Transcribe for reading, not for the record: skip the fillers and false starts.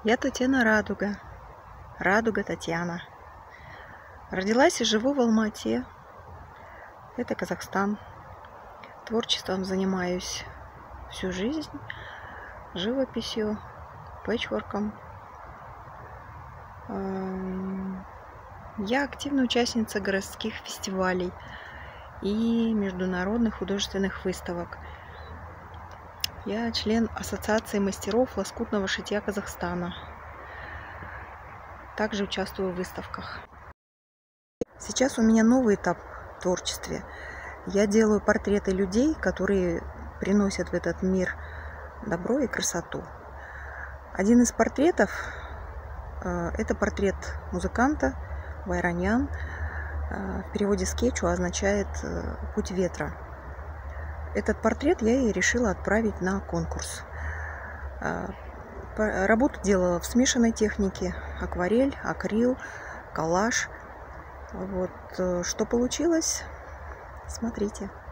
Я Татьяна Радуга. Радуга Татьяна. Родилась и живу в Алма-Ате. Это Казахстан. Творчеством занимаюсь всю жизнь. Живописью, пэтчворком. Я активная участница городских фестивалей и международных художественных выставок. Я член Ассоциации мастеров лоскутного шитья Казахстана. Также участвую в выставках. Сейчас у меня новый этап в творчестве. Я делаю портреты людей, которые приносят в этот мир добро и красоту. Один из портретов – это портрет музыканта Вайранян. В переводе с кечуа означает «путь ветра». Этот портрет я и решила отправить на конкурс. Работу делала в смешанной технике: акварель, акрил, коллаж. Вот что получилось, смотрите.